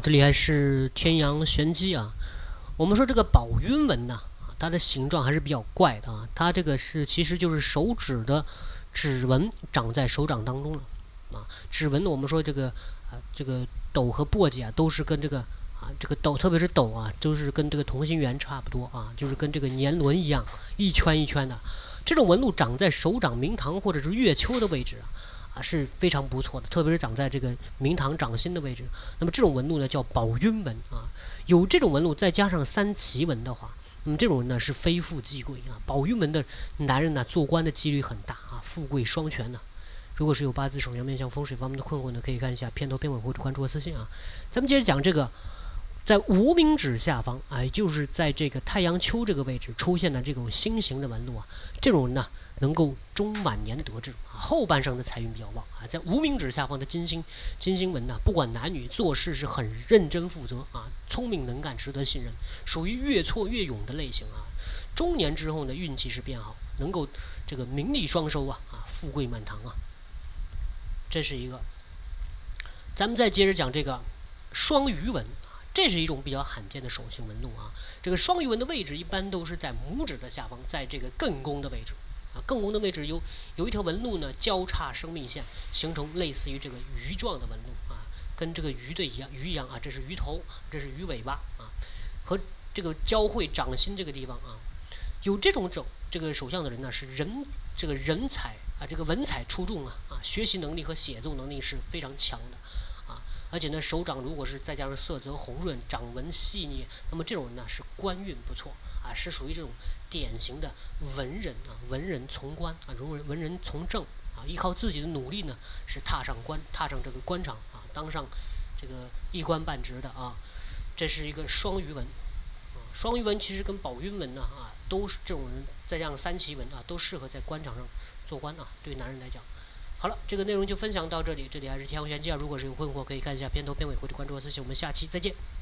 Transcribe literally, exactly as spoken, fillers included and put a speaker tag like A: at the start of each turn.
A: 这里还是天阳玄机啊。我们说这个宝晕纹呢，它的形状还是比较怪的啊。它这个是其实就是手指的指纹长在手掌当中了啊。指纹呢，我们说这个啊，这个斗和簸箕啊，都是跟这个啊这个斗，特别是斗啊，都是跟这个同心圆差不多啊，就是跟这个年轮一样，一圈一圈的。这种纹路长在手掌明堂或者是月丘的位置啊。啊，是非常不错的，特别是长在这个明堂掌心的位置。那么这种纹路呢叫宝晕纹啊，有这种纹路再加上三奇纹的话，那么这种人呢是非富即贵啊。宝晕纹的男人呢做官的几率很大啊，富贵双全呢。如果是有八字手相面向风水方面的困惑呢，可以看一下片头片尾或者关注我私信啊。咱们接着讲这个。在无名指下方，哎，就是在这个太阳丘这个位置出现的这种星形的纹路啊，这种人呢能够中晚年得志啊，后半生的财运比较旺啊。在无名指下方的金星金星纹呢，不管男女，做事是很认真负责啊，聪明能干，值得信任，属于越挫越勇的类型啊。中年之后呢，运气是变好，能够这个名利双收啊啊，富贵满堂啊。这是一个。咱们再接着讲这个双鱼纹。这是一种比较罕见的手型纹路啊。这个双鱼纹的位置一般都是在拇指的下方，在这个艮宫的位置啊。艮宫的位置有有一条纹路呢，交叉生命线，形成类似于这个鱼状的纹路啊，跟这个鱼的一样，鱼一样啊。这是鱼头，这是鱼尾巴啊，和这个交汇掌心这个地方啊，有这种整这个手相的人呢，是人这个人才啊，这个文采出众啊啊，学习能力和写作能力是非常强的。而且呢，手掌如果是再加上色泽红润、掌纹细腻，那么这种人呢是官运不错啊，是属于这种典型的文人啊，文人从官啊，文人文人从政啊，依靠自己的努力呢，是踏上官踏上这个官场啊，当上这个一官半职的啊。这是一个双鱼纹啊，双鱼纹其实跟宝晕纹呢啊，都是这种人，再加上三奇纹啊，都适合在官场上做官啊，对男人来讲。好了，这个内容就分享到这里。这里还是天阳玄机啊，如果是有困惑，可以看一下片头片尾或者关注我私信。我们下期再见。